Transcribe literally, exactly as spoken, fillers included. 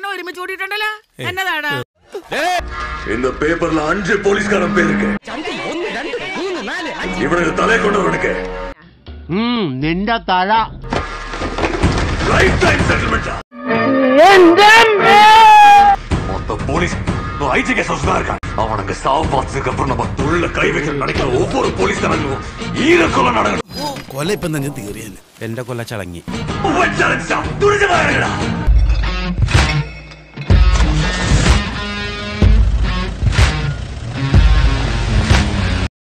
രണ്ടെണ്ണം ഒരുമിച്ച് കൂടിയിട്ടുണ്ടല്ലോ. എന്നതാണ് இந்த பேப்பர்ல அஞ்சு போலீஸ்காரன் பேர் இருக்கு. இவனுக்கு தலை கொண்டு உனக்கு നിന്റെ തല லைஃப் டைம் செட்டில்மெண்ட். மொத்த போலீஸ் ஐடி கேஸ் தான் இருக்கான். அவனுக்கு சாவு பார்த்ததுக்கு அப்புறம் நம்ம தொழில கை வைக்கிற நடக்கிற ஒவ்வொரு போலீஸ்காரங்களும் ஈர கொலை நடக்கணும். കൊല ഇപ്പം തന്നെ തീറിയല്ലേ. എന്റെ കൊല്ല ചളങ്ങി. துணிஞ்சு